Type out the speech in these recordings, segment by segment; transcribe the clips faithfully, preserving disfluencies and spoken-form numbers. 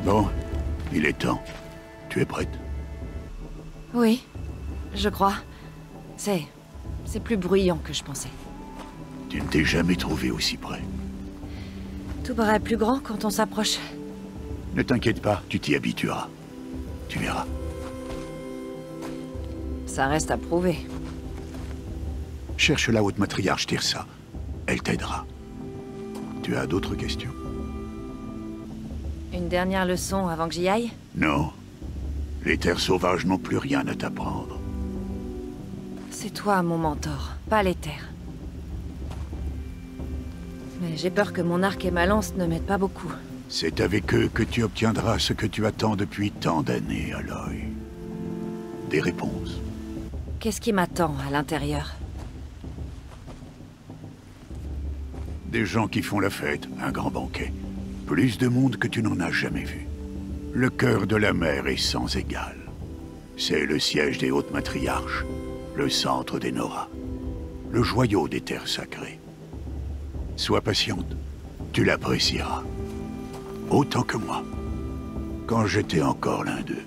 Bon, il est temps. Tu es prête? Oui, je crois. C'est... c'est plus bruyant que je pensais. Tu ne t'es jamais trouvé aussi près. Tout paraît plus grand quand on s'approche. Ne t'inquiète pas, tu t'y habitueras. Tu verras. Ça reste à prouver. Cherche la haute matriarche Teersa. Elle t'aidera. Tu as d'autres questions? Une dernière leçon avant que j'y aille? Non. Les terres sauvages n'ont plus rien à t'apprendre. C'est toi mon mentor, pas les terres. Mais j'ai peur que mon arc et ma lance ne m'aident pas beaucoup. C'est avec eux que tu obtiendras ce que tu attends depuis tant d'années, Aloy. Des réponses. Qu'est-ce qui m'attend à l'intérieur? Des gens qui font la fête, un grand banquet. Plus de monde que tu n'en as jamais vu. Le cœur de la mer est sans égal. C'est le siège des hautes matriarches, le centre des Nora, le joyau des terres sacrées. Sois patiente, tu l'apprécieras. Autant que moi, quand j'étais encore l'un d'eux.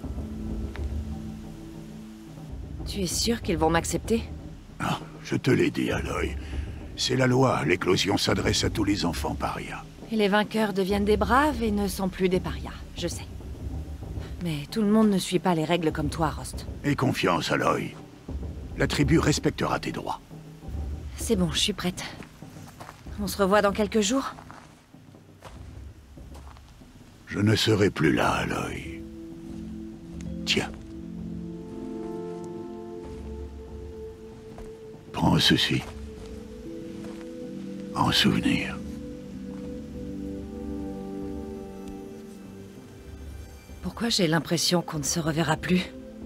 Tu es sûr qu'ils vont m'accepter? Ah, je te l'ai dit, Aloy. C'est la loi, l'éclosion s'adresse à tous les enfants parias. Et les vainqueurs deviennent des braves et ne sont plus des parias, je sais. Mais tout le monde ne suit pas les règles comme toi, Rost. Aie confiance, Aloy. La tribu respectera tes droits. C'est bon, je suis prête. On se revoit dans quelques jours? Je ne serai plus là, Aloy. Tiens. Prends ceci. En souvenir. Pourquoi j'ai l'impression qu'on ne se reverra plus?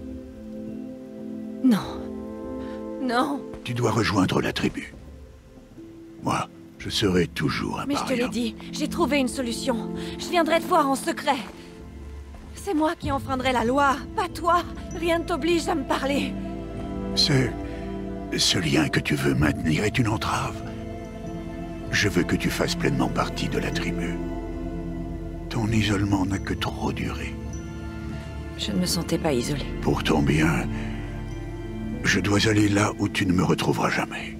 Non. Non. Tu dois rejoindre la tribu. Moi, je serai toujours un Mais je te paria. l'ai dit, j'ai trouvé une solution. Je viendrai te voir en secret. C'est moi qui enfreindrai la loi, pas toi. Rien ne t'oblige à me parler. C'est... Ce lien que tu veux maintenir est une entrave. Je veux que tu fasses pleinement partie de la tribu. Ton isolement n'a que trop duré. Je ne me sentais pas isolée. Pour ton bien, je dois aller là où tu ne me retrouveras jamais.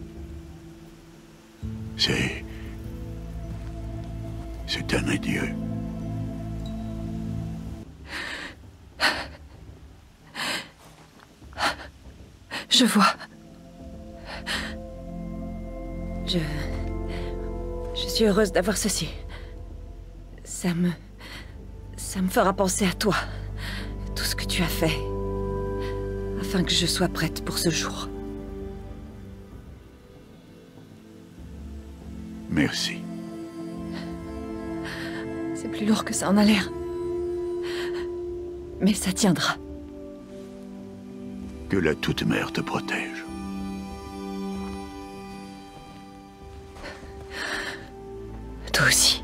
C'est... C'est un adieu. Je vois. Je... Je suis heureuse d'avoir ceci. Ça me... Ça me fera penser à toi. Tout ce que tu as fait. Afin que je sois prête pour ce jour. Merci. C'est plus lourd que ça en a l'air. Mais ça tiendra. Que la Toute-Mère te protège. Toi aussi.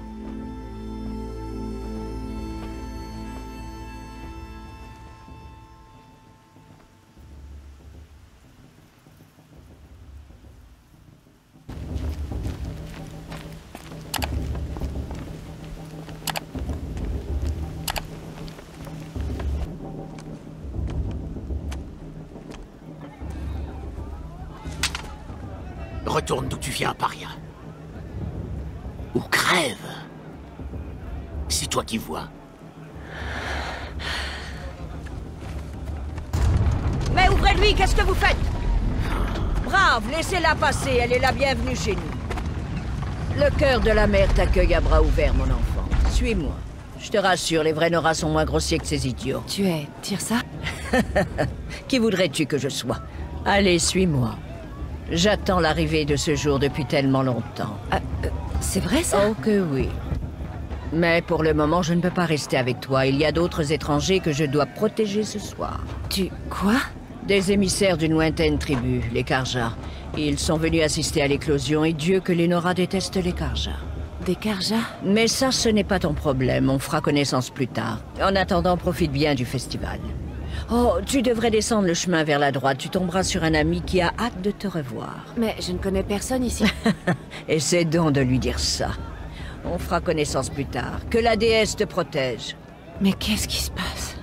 Retourne d'où tu viens, paria. Ou crève. C'est toi qui vois. Mais ouvrez-lui, qu'est-ce que vous faites? Brave, laissez-la passer, elle est la bienvenue chez nous. Le cœur de la mer t'accueille à bras ouverts, mon enfant. Suis-moi. Je te rassure, les vrais Nora sont moins grossiers que ces idiots. Tu es Teersa? Qui voudrais-tu que je sois? Allez, suis-moi. J'attends l'arrivée de ce jour depuis tellement longtemps. Euh, euh, c'est vrai ça? Oh que oui. Mais pour le moment, je ne peux pas rester avec toi. Il y a d'autres étrangers que je dois protéger ce soir. Tu... quoi? Des émissaires d'une lointaine tribu, les Carja. Ils sont venus assister à l'éclosion et Dieu que les Nora détestent les Carja. Des Carja? Mais ça, ce n'est pas ton problème. On fera connaissance plus tard. En attendant, profite bien du festival. Oh, tu devrais descendre le chemin vers la droite. Tu tomberas sur un ami qui a hâte de te revoir. Mais je ne connais personne ici. Essaie donc de lui dire ça. On fera connaissance plus tard. Que la déesse te protège. Mais qu'est-ce qui se passe?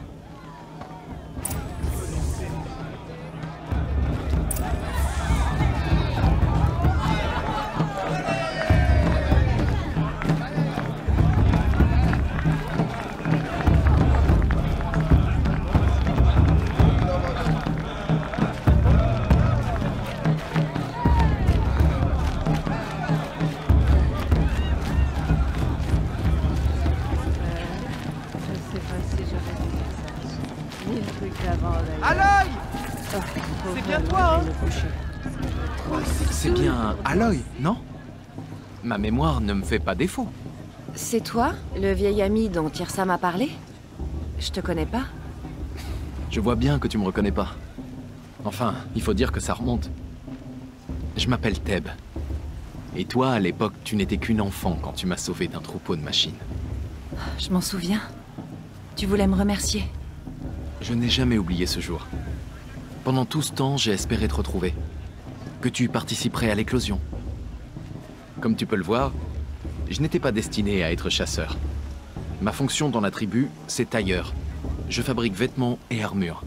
Aloy! C'est bien toi, hein? C'est bien Aloy, non? Ma mémoire ne me fait pas défaut. C'est toi, le vieil ami dont Tirsa m'a parlé? Je te connais pas. Je vois bien que tu me reconnais pas. Enfin, il faut dire que ça remonte. Je m'appelle Teb. Et toi, à l'époque, tu n'étais qu'une enfant quand tu m'as sauvé d'un troupeau de machines. Je m'en souviens. Tu voulais me remercier. Je n'ai jamais oublié ce jour. Pendant tout ce temps, j'ai espéré te retrouver. Que tu participerais à l'éclosion. Comme tu peux le voir, je n'étais pas destiné à être chasseur. Ma fonction dans la tribu, c'est tailleur. Je fabrique vêtements et armures.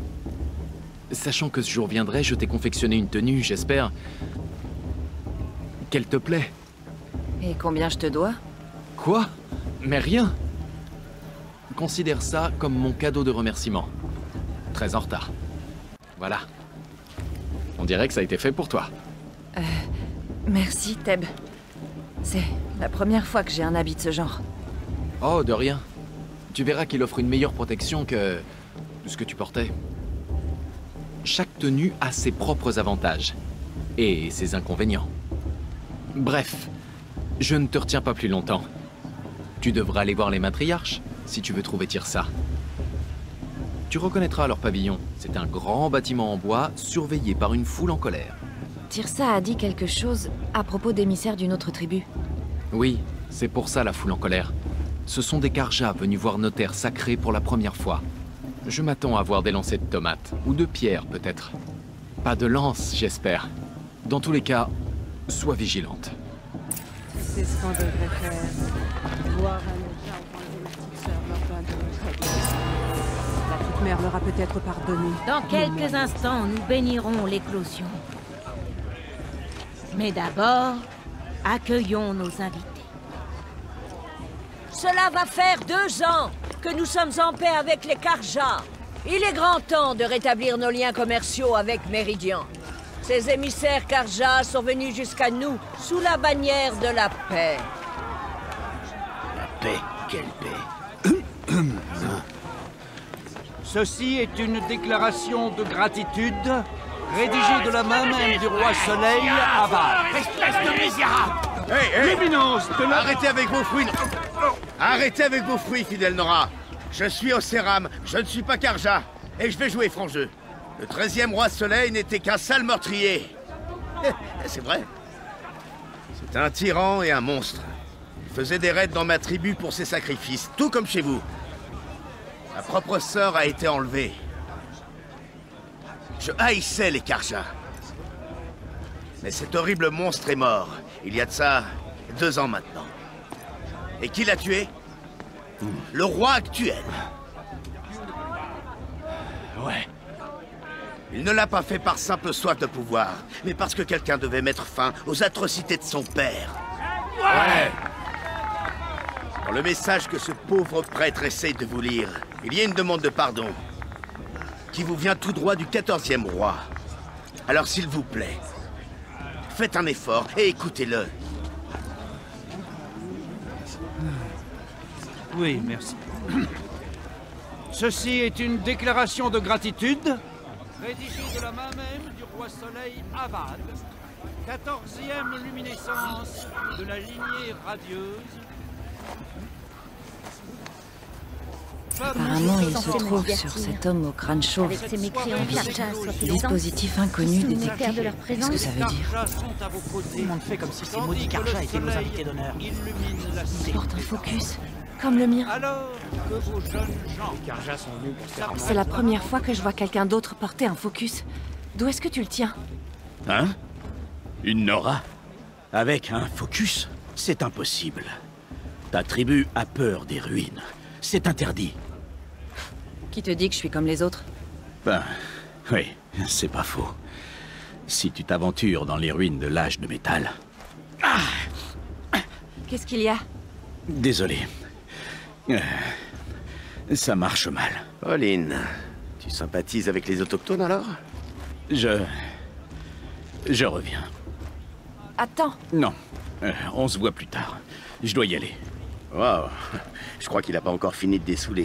Sachant que ce jour viendrait, je t'ai confectionné une tenue, j'espère... qu'elle te plaît. Et combien je te dois? Quoi? Mais rien. Considère ça comme mon cadeau de remerciement. Très en retard. Voilà. On dirait que ça a été fait pour toi. Euh... Merci, Teb. C'est la première fois que j'ai un habit de ce genre. Oh, de rien. Tu verras qu'il offre une meilleure protection que... ce que tu portais. Chaque tenue a ses propres avantages. Et ses inconvénients. Bref, je ne te retiens pas plus longtemps. Tu devras aller voir les matriarches, si tu veux trouver Tirsa. Tu reconnaîtras leur pavillon. C'est un grand bâtiment en bois, surveillé par une foule en colère. Tirsa a dit quelque chose à propos d'émissaires d'une autre tribu. Oui, c'est pour ça la foule en colère. Ce sont des Carjas venus voir nos terres sacrées pour la première fois. Je m'attends à voir des lancers de tomates, ou de pierres peut-être. Pas de lance, j'espère. Dans tous les cas, sois vigilante. C'est ce qu'on devrait faire. Voir un état enlever ma petite sœur Morgane de notre église. La petite mère leur a peut-être pardonné. Dans quelques instants, nous bénirons l'éclosion. Mais d'abord, accueillons nos invités. Cela va faire deux ans que nous sommes en paix avec les Carjas. Il est grand temps de rétablir nos liens commerciaux avec Méridian. Ces émissaires Carjas sont venus jusqu'à nous sous la bannière de la paix. La paix? Quelle paix? Ceci est une déclaration de gratitude rédigée de la main même du roi Soleil, Avad. Espèce de misérable! Hé, hé! L'éminence de la... Arrêtez avec vos fruits! Arrêtez avec vos fruits, fidèle Nora! Je suis Océram, je ne suis pas Carja, et je vais jouer franc jeu. Le treizième roi Soleil n'était qu'un sale meurtrier. C'est vrai. C'est un tyran et un monstre. Il faisait des raids dans ma tribu pour ses sacrifices, tout comme chez vous. Ma propre sœur a été enlevée. Je haïssais les Carjas. Mais cet horrible monstre est mort. Il y a de ça deux ans maintenant. Et qui l'a tué? Le roi actuel. Ouais. Il ne l'a pas fait par simple soif de pouvoir, mais parce que quelqu'un devait mettre fin aux atrocités de son père. Ouais. Dans le message que ce pauvre prêtre essaye de vous lire, il y a une demande de pardon qui vous vient tout droit du quatorzième roi. Alors s'il vous plaît, faites un effort et écoutez-le. Oui, merci. Ceci est une déclaration de gratitude rédigée de la main même du roi Soleil Avad, quatorzième luminescence de la lignée radieuse. Apparemment, il se trouve sur cet homme au crâne chauve. Avec ces mécréants Carjas, soit-ils Dispositif inconnu Mystère détecté. de leur Qu'est-ce présence. que ça veut dire? Tout le monde fait comme si ces maudits Carjas étaient nos invités d'honneur. Il porte un focus, comme le mien. Alors que vos jeunes gens... Les Carjas sont venus pour faire... C'est la première fois que je vois quelqu'un d'autre porter un focus. D'où est-ce que tu le tiens? Hein? Une Nora? Avec un focus? C'est impossible. Ta tribu a peur des ruines. C'est interdit. Qui te dit que je suis comme les autres? Ben, oui, c'est pas faux. Si tu t'aventures dans les ruines de l'âge de métal... Ah! Qu'est-ce qu'il y a? Désolé. Euh, ça marche mal. Olin, tu sympathises avec les autochtones alors? Je... Je reviens. Attends. Non, euh, on se voit plus tard. Je dois y aller. Waouh, je crois qu'il a pas encore fini de dessouler.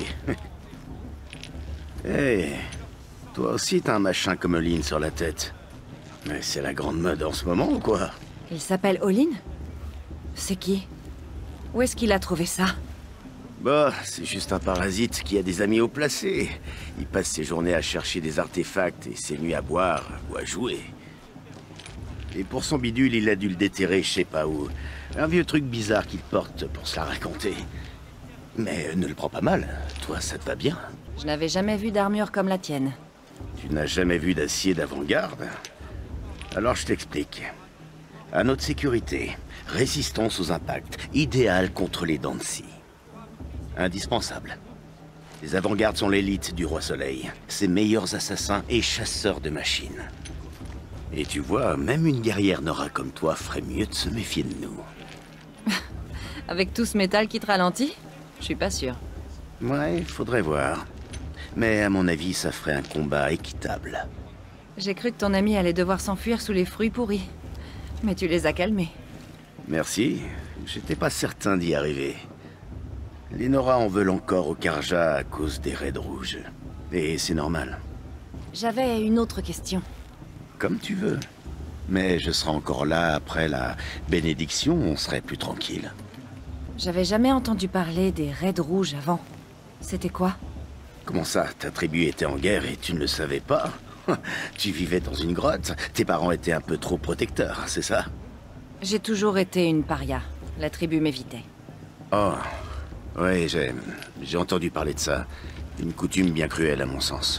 Hé, hey, toi aussi t'as un machin comme Olin sur la tête. Mais c'est la grande mode en ce moment ou quoi? Il s'appelle Olin? C'est qui? Où est-ce qu'il a trouvé ça? Bah, c'est juste un parasite qui a des amis haut placés. Il passe ses journées à chercher des artefacts et ses nuits à boire ou à jouer. Et pour son bidule, il a dû le déterrer je sais pas où. Un vieux truc bizarre qu'il porte pour se la raconter. Mais ne le prends pas mal, toi ça te va bien. Je n'avais jamais vu d'armure comme la tienne. Tu n'as jamais vu d'acier d'avant-garde? Alors je t'explique. À notre sécurité, résistance aux impacts, idéal contre les dents de scie. Indispensable. Les avant-gardes sont l'élite du Roi Soleil, ses meilleurs assassins et chasseurs de machines. Et tu vois, même une guerrière Nora comme toi ferait mieux de se méfier de nous. Avec tout ce métal qui te ralentit? Je suis pas sûr. Ouais, faudrait voir. Mais à mon avis, ça ferait un combat équitable. J'ai cru que ton ami allait devoir s'enfuir sous les fruits pourris. Mais tu les as calmés. Merci. J'étais pas certain d'y arriver. Les Nora en veulent encore au Karja à cause des raids rouges. Et c'est normal. J'avais une autre question. Comme tu veux. Mais je serai encore là après la bénédiction, on serait plus tranquille. J'avais jamais entendu parler des raids rouges avant. C'était quoi? Comment ça? Ta tribu était en guerre et tu ne le savais pas? Tu vivais dans une grotte, tes parents étaient un peu trop protecteurs, c'est ça? J'ai toujours été une paria. La tribu m'évitait. Oh, oui, j'ai... j'ai entendu parler de ça. Une coutume bien cruelle à mon sens.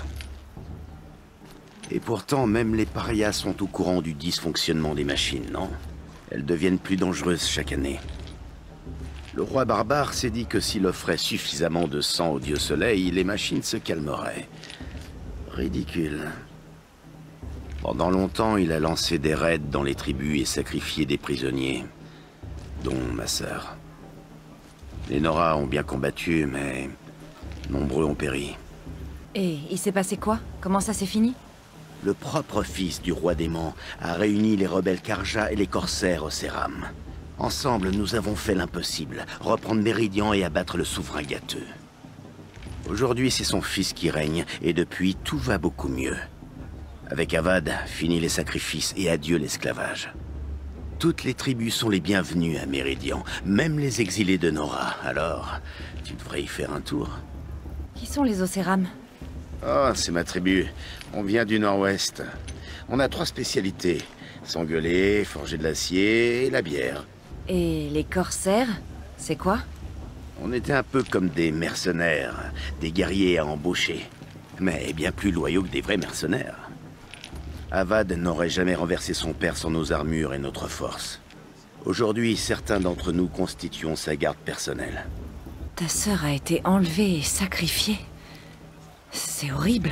Et pourtant, même les parias sont au courant du dysfonctionnement des machines, non? Elles deviennent plus dangereuses chaque année. Le roi barbare s'est dit que s'il offrait suffisamment de sang au dieu soleil, les machines se calmeraient. Ridicule. Pendant longtemps, il a lancé des raids dans les tribus et sacrifié des prisonniers, dont ma sœur. Les Nora ont bien combattu, mais nombreux ont péri. Et il s'est passé quoi? Comment ça s'est fini? Le propre fils du roi démon a réuni les rebelles Karja et les corsaires au Céram. Ensemble, nous avons fait l'impossible, reprendre Méridian et abattre le souverain gâteux. Aujourd'hui, c'est son fils qui règne, et depuis, tout va beaucoup mieux. Avec Avad, fini les sacrifices et adieu l'esclavage. Toutes les tribus sont les bienvenues à Méridian, même les exilés de Nora. Alors, tu devrais y faire un tour. Qui sont les Océram? Oh, c'est ma tribu. On vient du nord-ouest. On a trois spécialités. S'engueuler, forger de l'acier et la bière. Et les corsaires, c'est quoi? On était un peu comme des mercenaires, des guerriers à embaucher. Mais bien plus loyaux que des vrais mercenaires. Avad n'aurait jamais renversé son père sans nos armures et notre force. Aujourd'hui, certains d'entre nous constituons sa garde personnelle. Ta sœur a été enlevée et sacrifiée. C'est horrible.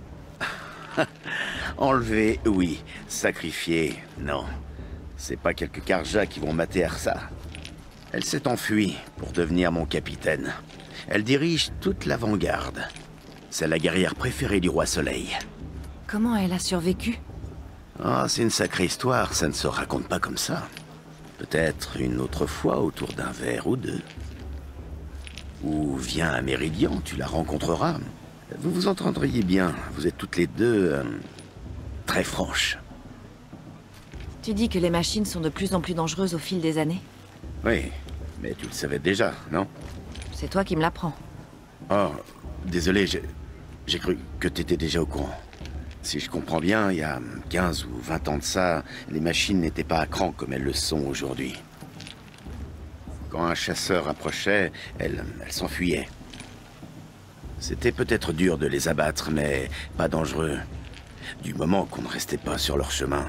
Enlever, oui. Sacrifier, non. C'est pas quelques Karja qui vont mater Arsa. Elle s'est enfuie pour devenir mon capitaine. Elle dirige toute l'avant-garde. C'est la guerrière préférée du Roi Soleil. Comment elle a survécu? Ah, c'est une sacrée histoire, ça ne se raconte pas comme ça. Peut-être une autre fois autour d'un verre ou deux. Ou viens à Méridian, tu la rencontreras. Vous vous entendriez bien, vous êtes toutes les deux... Euh, très franches. Tu dis que les machines sont de plus en plus dangereuses au fil des années? Oui, mais tu le savais déjà, non? C'est toi qui me l'apprends. Oh, désolé, j'ai cru que t'étais déjà au courant. Si je comprends bien, il y a quinze ou vingt ans de ça, les machines n'étaient pas à cran comme elles le sont aujourd'hui. Quand un chasseur approchait, elles, elles s'enfuyaient. C'était peut-être dur de les abattre, mais pas dangereux. Du moment qu'on ne restait pas sur leur chemin.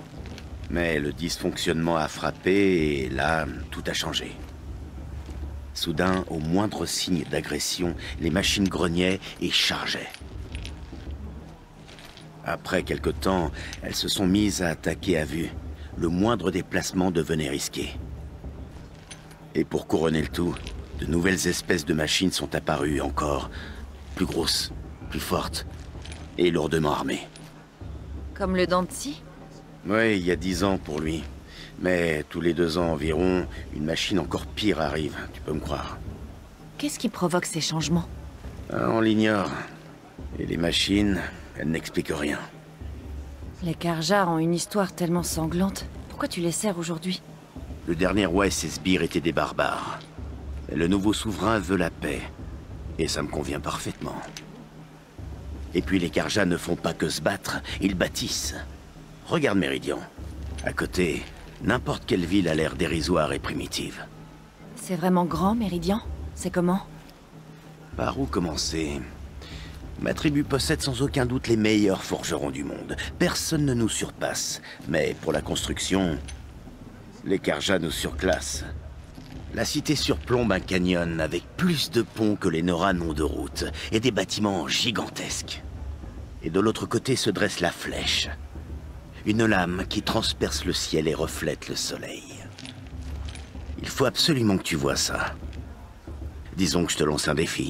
Mais le dysfonctionnement a frappé et là, tout a changé. Soudain, au moindre signe d'agression, les machines grognaient et chargeaient. Après quelque temps, elles se sont mises à attaquer à vue. Le moindre déplacement devenait risqué. Et pour couronner le tout, de nouvelles espèces de machines sont apparues encore, plus grosses, plus fortes et lourdement armées. Comme le Danti? Oui, il y a dix ans pour lui. Mais tous les deux ans environ, une machine encore pire arrive, tu peux me croire. Qu'est-ce qui provoque ces changements? Ah, on l'ignore. Et les machines, elles n'expliquent rien. Les Karja ont une histoire tellement sanglante. Pourquoi tu les sers aujourd'hui? Le dernier roi et ses sbires étaient des barbares. Et le nouveau souverain veut la paix. Et ça me convient parfaitement. Et puis les Karja ne font pas que se battre, ils bâtissent. Regarde Méridian. À côté, n'importe quelle ville a l'air dérisoire et primitive. C'est vraiment grand, Méridian? C'est comment? Par où commencer? Ma tribu possède sans aucun doute les meilleurs forgerons du monde. Personne ne nous surpasse. Mais pour la construction, les Karja nous surclassent. La cité surplombe un canyon avec plus de ponts que les Nora n'ont de route, et des bâtiments gigantesques. Et de l'autre côté se dresse la flèche. Une lame qui transperce le ciel et reflète le soleil. Il faut absolument que tu vois ça. Disons que je te lance un défi.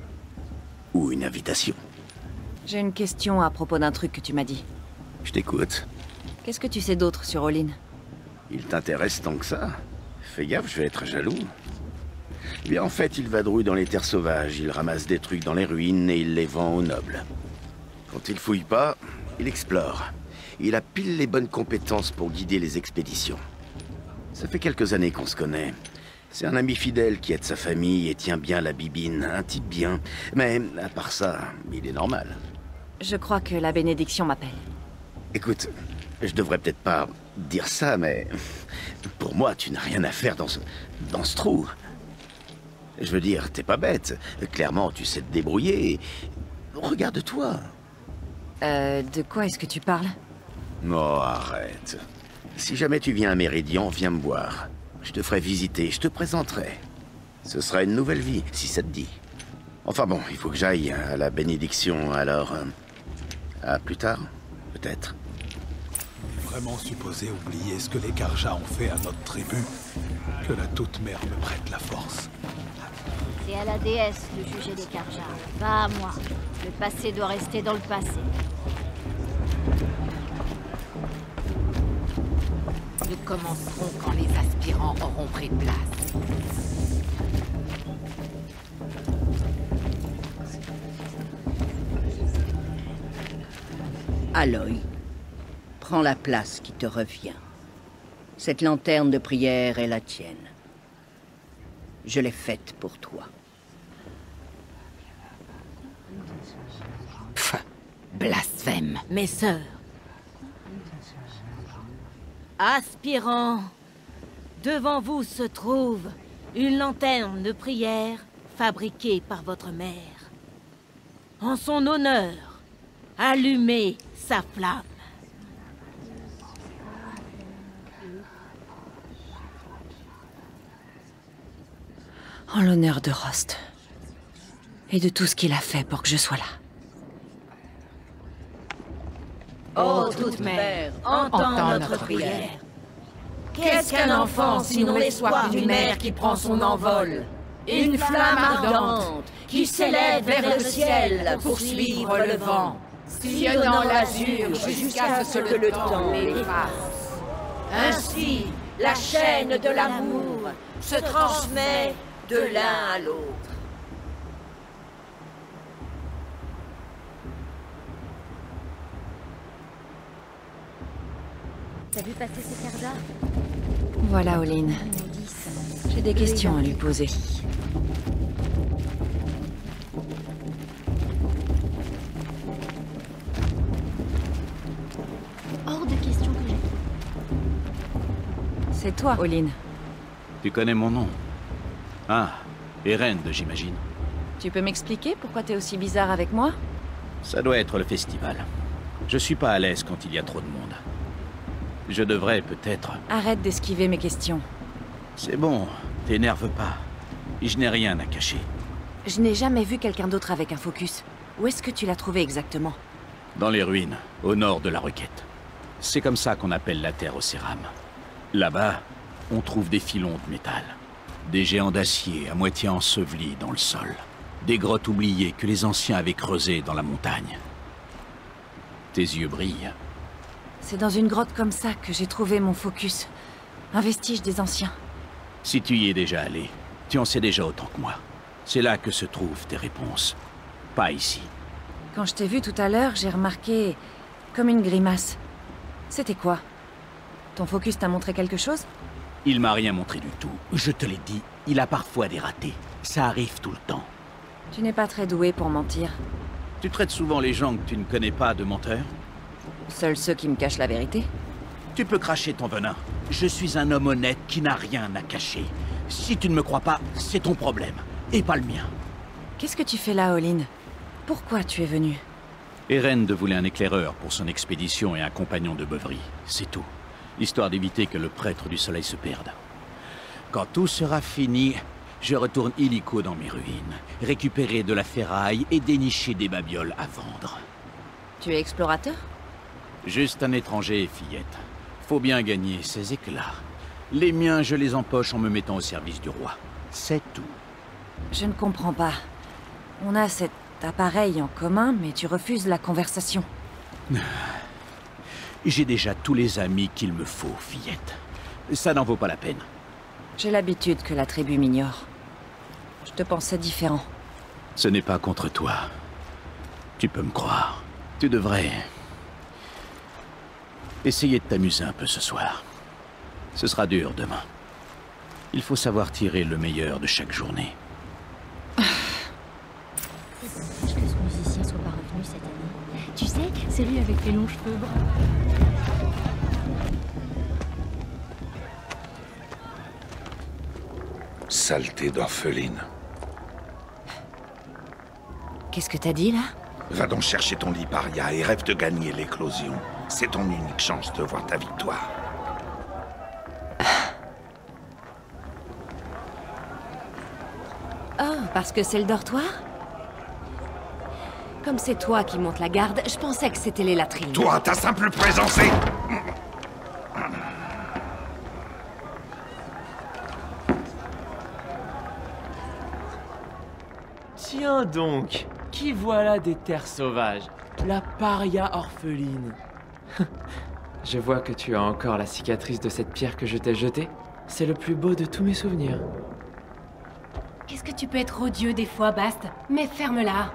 Ou une invitation. J'ai une question à propos d'un truc que tu m'as dit. Je t'écoute. Qu'est-ce que tu sais d'autre sur Olin? Il t'intéresse tant que ça? Fais gaffe, je vais être jaloux. Bien en fait, il vadrouille dans les terres sauvages, il ramasse des trucs dans les ruines et il les vend aux nobles. Quand il fouille pas, il explore. Il a pile les bonnes compétences pour guider les expéditions. Ça fait quelques années qu'on se connaît. C'est un ami fidèle qui aide sa famille et tient bien la bibine, un type bien. Mais à part ça, il est normal. Je crois que la bénédiction m'appelle. Écoute, je devrais peut-être pas dire ça, mais... Pour moi, tu n'as rien à faire dans ce... dans ce trou. Je veux dire, t'es pas bête. Clairement, tu sais te débrouiller. Regarde-toi. Euh, de quoi est-ce que tu parles? Oh, arrête. Si jamais tu viens à Méridian, viens me voir. Je te ferai visiter, je te présenterai. Ce sera une nouvelle vie, si ça te dit. Enfin bon, il faut que j'aille à la bénédiction, alors... euh, à plus tard, peut-être. Vraiment supposé oublier ce que les Karja ont fait à notre tribu? Que la Toute-Mère me prête la force. C'est à la déesse de juger les Karja, pas à moi. Le passé doit rester dans le passé. Nous commencerons quand les aspirants auront pris place. Aloy, prends la place qui te revient. Cette lanterne de prière est la tienne. Je l'ai faite pour toi. Pff, blasphème. Mes sœurs, aspirants, devant vous se trouve une lanterne de prière fabriquée par votre mère. En son honneur, allumez sa flamme. En l'honneur de Rost. Et de tout ce qu'il a fait pour que je sois là. Ô Toute-Mère, entends, entends notre, notre prière. prière. Qu'est-ce qu'un enfant sinon l'espoir d'une mère qui prend son envol? Une flamme ardente qui s'élève vers le ciel pour suivre le vent, sillonnant l'azur jusqu'à ce que le temps l'efface. Ainsi, la chaîne de l'amour se transmet de l'un à l'autre. T'as vu passer ces Karja? Voilà, Olin. J'ai des questions à lui poser. Hors de question que j'ai. C'est toi, Olin. Tu connais mon nom? Ah, Erend, j'imagine. Tu peux m'expliquer pourquoi t'es aussi bizarre avec moi? Ça doit être le festival. Je suis pas à l'aise quand il y a trop de monde. Je devrais peut-être... Arrête d'esquiver mes questions. C'est bon, t'énerve pas. Je n'ai rien à cacher. Je n'ai jamais vu quelqu'un d'autre avec un focus. Où est-ce que tu l'as trouvé exactement? Dans les ruines, au nord de la Requête. C'est comme ça qu'on appelle la Terre au Céram. Là-bas, on trouve des filons de métal. Des géants d'acier à moitié ensevelis dans le sol. Des grottes oubliées que les anciens avaient creusées dans la montagne. Tes yeux brillent. C'est dans une grotte comme ça que j'ai trouvé mon focus. Un vestige des anciens. Si tu y es déjà allé, tu en sais déjà autant que moi. C'est là que se trouvent tes réponses. Pas ici. Quand je t'ai vu tout à l'heure, j'ai remarqué... comme une grimace. C'était quoi? Ton focus t'a montré quelque chose? Il m'a rien montré du tout. Je te l'ai dit, il a parfois des ratés. Ça arrive tout le temps. Tu n'es pas très doué pour mentir. Tu traites souvent les gens que tu ne connais pas de menteurs? Seuls ceux qui me cachent la vérité. Tu peux cracher ton venin. Je suis un homme honnête qui n'a rien à cacher. Si tu ne me crois pas, c'est ton problème, et pas le mien. Qu'est-ce que tu fais là, Olin? Pourquoi tu es venu? Erend voulait un éclaireur pour son expédition et un compagnon de beuverie, c'est tout. Histoire d'éviter que le prêtre du soleil se perde. Quand tout sera fini, je retourne illico dans mes ruines, récupérer de la ferraille et dénicher des babioles à vendre. Tu es explorateur? Juste un étranger, fillette. Faut bien gagner ses éclats. Les miens, je les empoche en me mettant au service du roi. C'est tout. Je ne comprends pas. On a cet appareil en commun, mais tu refuses la conversation. J'ai déjà tous les amis qu'il me faut, fillette. Ça n'en vaut pas la peine. J'ai l'habitude que la tribu m'ignore. Je te pensais différent. Ce n'est pas contre toi. Tu peux me croire. Tu devrais... essayer de t'amuser un peu ce soir. Ce sera dur demain. Il faut savoir tirer le meilleur de chaque journée. Dommage que ce musicien soit pas revenu cette année. Tu sais, celui avec les longs cheveux bruns. Saleté d'orpheline. Qu'est-ce que t'as dit, là? Va donc chercher ton lit, paria, et rêve de gagner l'éclosion. C'est ton unique chance de voir ta victoire. Oh, parce que c'est le dortoir? Comme c'est toi qui montes la garde, je pensais que c'était les latrines. Toi, ta simple présence est... Tiens donc, qui voilà des terres sauvages? La paria orpheline. Je vois que tu as encore la cicatrice de cette pierre que je t'ai jetée. C'est le plus beau de tous mes souvenirs. Qu'est-ce que tu peux être odieux des fois, Bast? Mais ferme-la.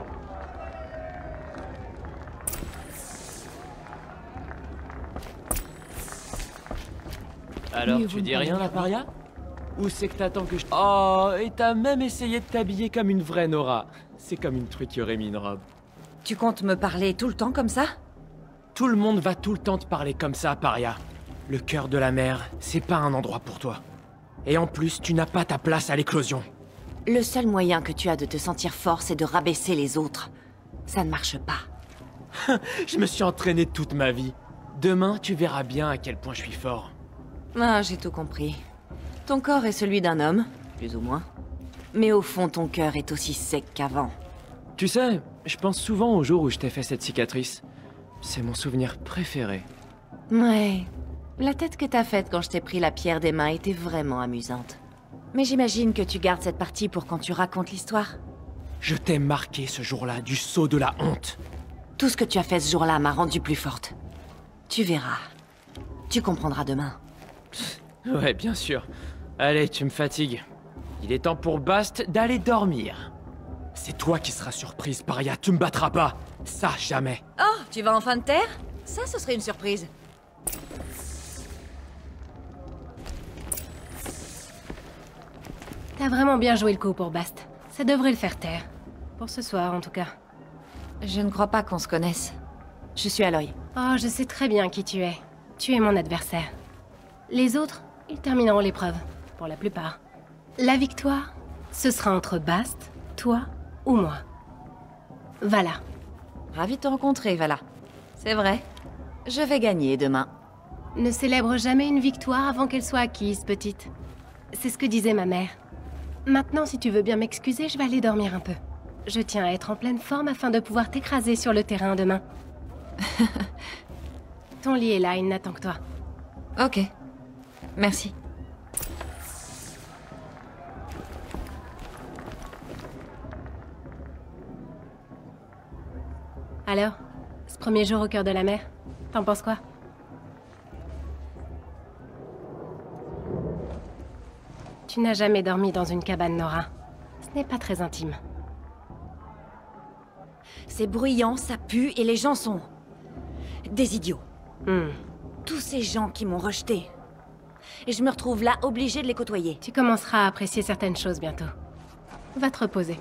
Alors, tu dis rien, la paria? Ou c'est que t'attends que je... Oh, et t'as même essayé de t'habiller comme une vraie Nora. C'est comme une truc qui aurait mis une robe. Tu comptes me parler tout le temps comme ça? Tout le monde va tout le temps te parler comme ça, paria. Le cœur de la mer, c'est pas un endroit pour toi. Et en plus, tu n'as pas ta place à l'éclosion. Le seul moyen que tu as de te sentir fort, c'est de rabaisser les autres. Ça ne marche pas. Je me suis entraîné toute ma vie. Demain, tu verras bien à quel point je suis fort. Ah, j'ai tout compris. Ton corps est celui d'un homme, plus ou moins. Mais au fond, ton cœur est aussi sec qu'avant. Tu sais, je pense souvent au jour où je t'ai fait cette cicatrice. C'est mon souvenir préféré. Ouais. La tête que t'as faite quand je t'ai pris la pierre des mains était vraiment amusante. Mais j'imagine que tu gardes cette partie pour quand tu racontes l'histoire. Je t'ai marqué ce jour-là du sceau de la honte. Tout ce que tu as fait ce jour-là m'a rendue plus forte. Tu verras. Tu comprendras demain. Ouais, bien sûr. Allez, tu me fatigues. Il est temps pour Bast d'aller dormir. C'est toi qui seras surprise, paria. Tu me battras pas. Ça, jamais. Oh, tu vas enfin te taire? Ça, ce serait une surprise. T'as vraiment bien joué le coup pour Bast. Ça devrait le faire taire. Pour ce soir, en tout cas. Je ne crois pas qu'on se connaisse. Je suis Aloy. Oh, je sais très bien qui tu es. Tu es mon adversaire. Les autres, ils termineront l'épreuve. Pour la plupart. La victoire, ce sera entre Bast, toi ou moi. Vala. Ravi de te rencontrer, Vala. C'est vrai. Je vais gagner demain. Ne célèbre jamais une victoire avant qu'elle soit acquise, petite. C'est ce que disait ma mère. Maintenant, si tu veux bien m'excuser, je vais aller dormir un peu. Je tiens à être en pleine forme afin de pouvoir t'écraser sur le terrain demain. Ton lit est là, il n'attend que toi. Ok. Merci. Alors, ce premier jour au cœur de la mer, t'en penses quoi? Tu n'as jamais dormi dans une cabane, Nora. Ce n'est pas très intime. C'est bruyant, ça pue, et les gens sont... des idiots. Hmm. Tous ces gens qui m'ont rejeté. Et je me retrouve là, obligée de les côtoyer. Tu commenceras à apprécier certaines choses bientôt. Va te reposer.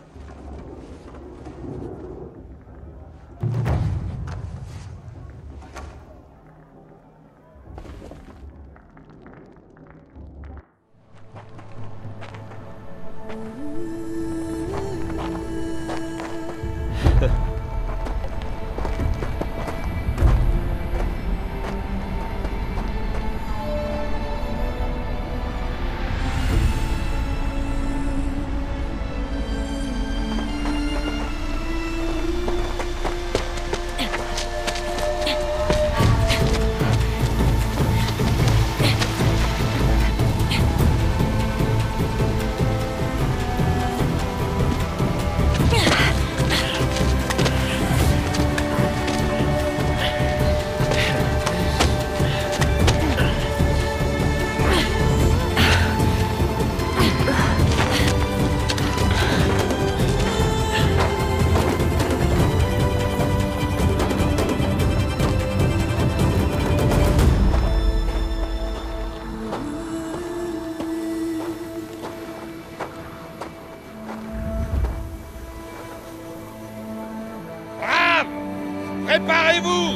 Préparez-vous!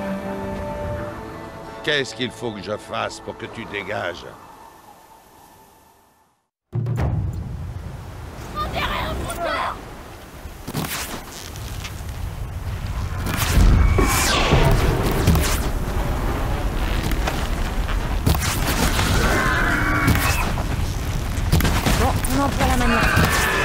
Qu'est-ce qu'il faut que je fasse pour que tu dégages? Bon, on emploie la manière.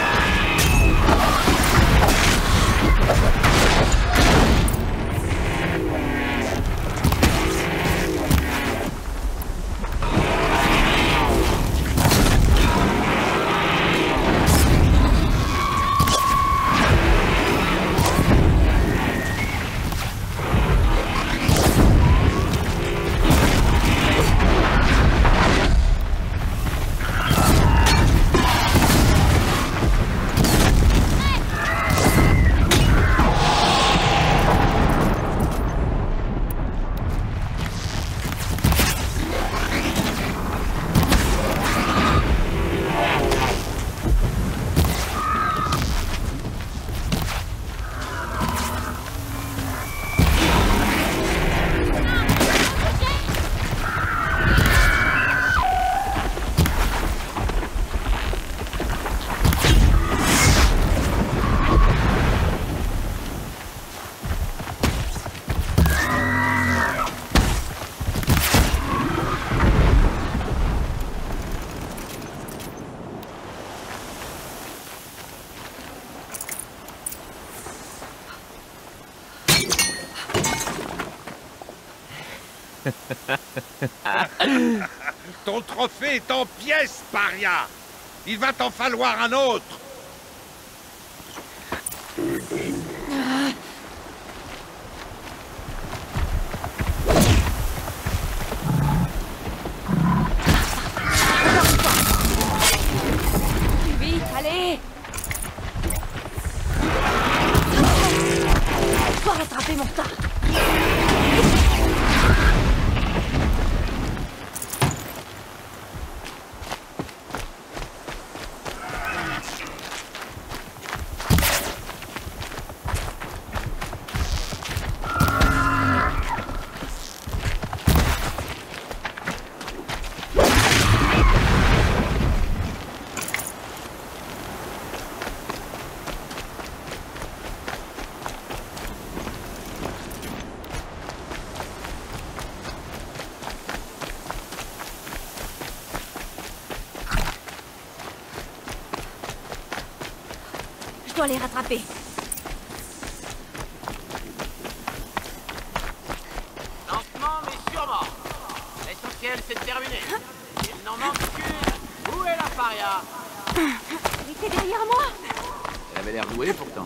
Ton trophée est en pièces, paria! Il va t'en falloir un autre! Vite, allez! Faut rattraper mon retard! dois les rattraper. Lentement mais sûrement. L'essentiel c'est de terminer. Il n'en manque qu'une. Où est la paria? Elle était derrière moi. Elle avait l'air douée pourtant.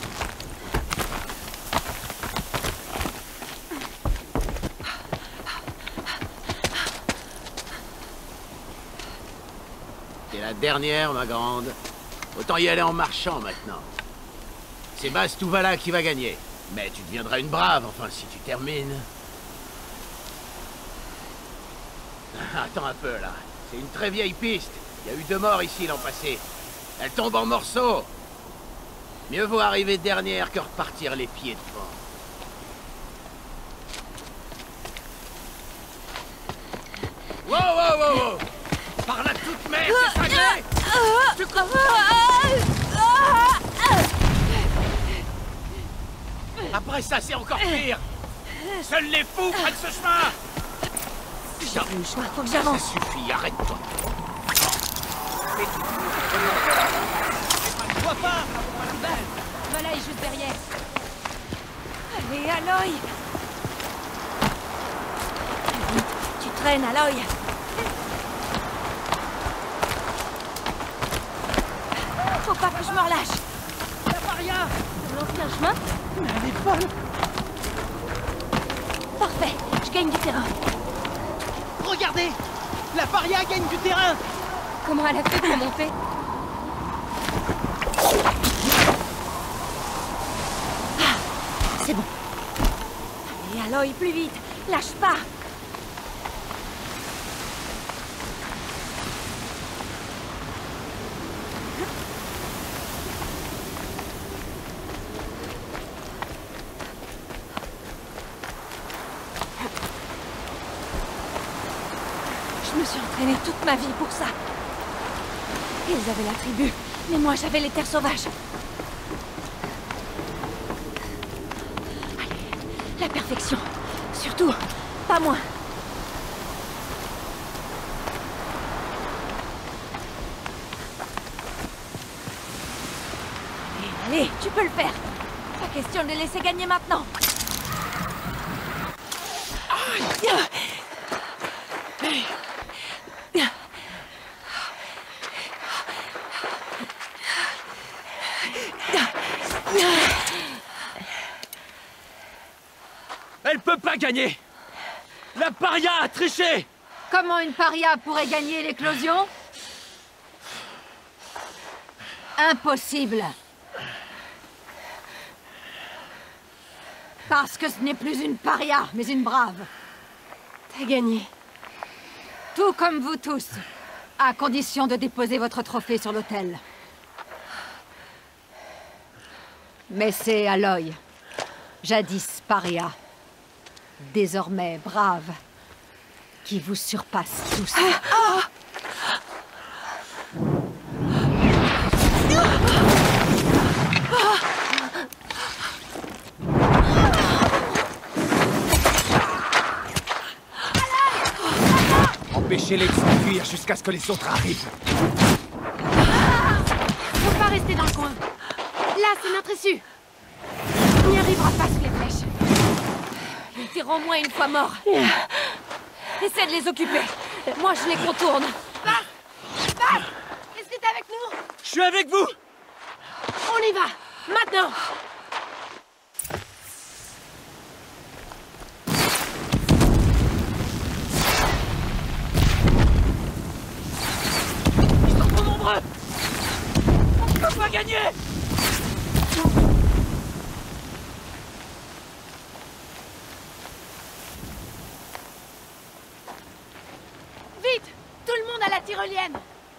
C'est la dernière, ma grande. Autant y aller en marchant maintenant. C'est Bastouvala qui va gagner. Mais tu deviendras une brave, enfin, si tu termines. Attends un peu, là. C'est une très vieille piste. Il y a eu deux morts ici l'an passé. Elle tombe en morceaux. Mieux vaut arriver dernière que repartir les pieds devant. Wow, wow, wow, wow! Par la toute mère, c'est sacré! Tu Après ça, c'est encore pire! Seuls les fous prennent ce chemin! J'ai plus le choix, faut que j'avance. Ça suffit, arrête-toi! Je vois pas! Voilà, il est juste derrière. Allez, Aloy! Tu traînes, Aloy! Faut pas que je me relâche! La paria! L'ancien chemin? Mais elle est folle! Parfait, je gagne du terrain. Regardez! La paria gagne du terrain! Comment elle a fait pour monter? Ah, c'est bon. Allez, Aloy, plus vite! Lâche pas! Je me suis entraînée toute ma vie pour ça. Ils avaient la tribu, mais moi j'avais les terres sauvages. Allez, la perfection. Surtout, pas moins. Allez, allez, tu peux le faire. Pas question de les laisser gagner maintenant. Elle peut pas gagner! La paria a triché! Comment une paria pourrait gagner l'éclosion? Impossible! Parce que ce n'est plus une paria, mais une brave. T'as gagné. Tout comme vous tous. À condition de déposer votre trophée sur l'autel. Mais c'est Aloy. Jadis paria. Désormais brave. Qui vous surpasse tous. Ah Empêchez-les de s'enfuir jusqu'à ce que les autres arrivent. Faut pas rester dans le coin. Là, c'est notre issue. On n'y arrivera pas sous les flèches. Ils tireront moins une fois morts. Essaie de les occuper. Moi, je les contourne. Bast! Bast! Est-ce que t'es avec nous? Je suis avec vous! On y va! Maintenant! Ils sont trop nombreux! On peut pas gagner! Vite! Tout le monde à la tyrolienne!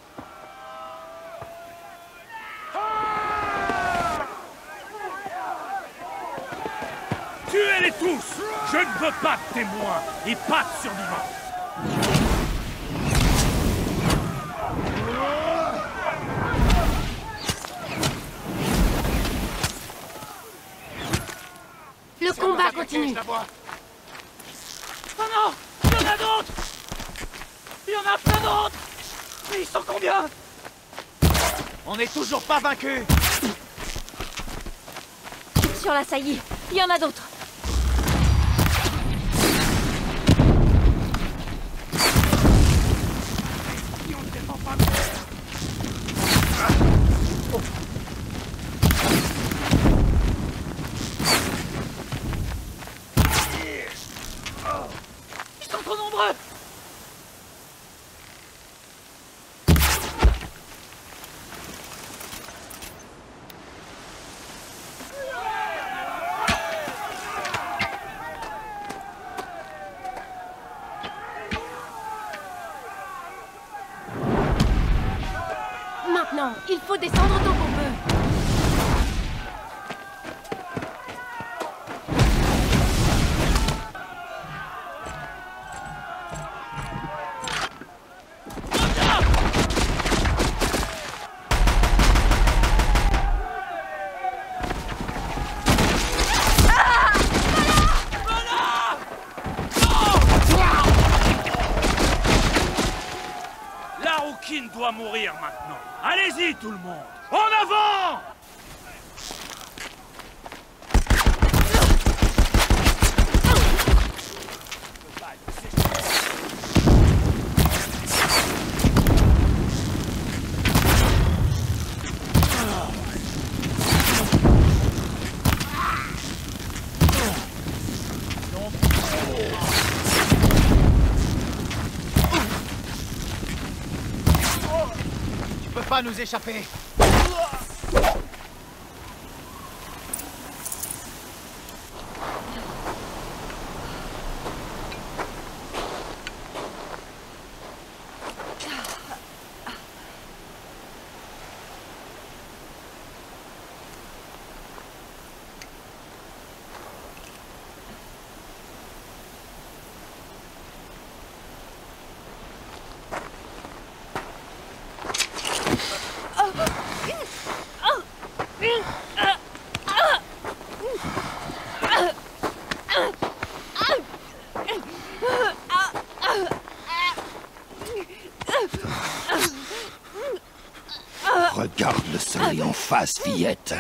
Tuez-les tous! Je ne veux pas de témoins et pas de survivants! Le combat continue! Oh non! Il y en a d'autres! Il y en a plein d'autres! Mais ils sont combien? On n'est toujours pas vaincus! sur la saillie. Il y en a d'autres. Ils sont trop nombreux. Maintenant, il faut descendre autant qu'on peut. La rouquine doit mourir maintenant. Allez-y, tout le monde. En avant! Tu peux pas nous échapper. Regarde le soleil en face, fillette.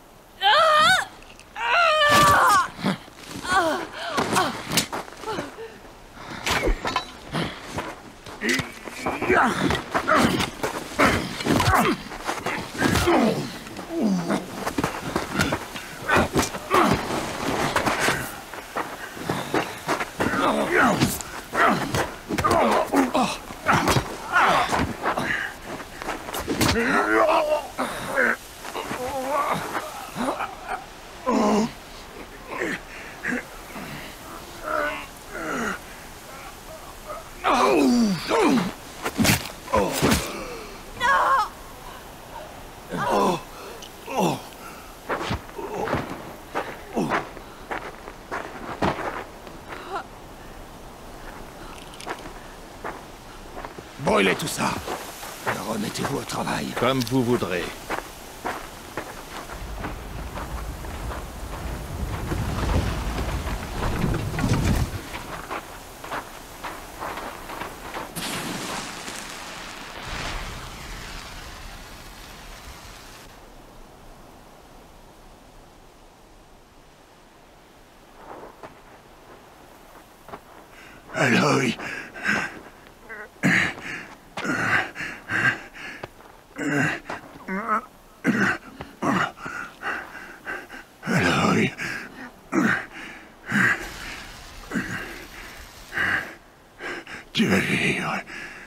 Brûlez tout ça. Remettez-vous au travail. Comme vous voudrez. Aloy. Aloy. Tu vas vivre.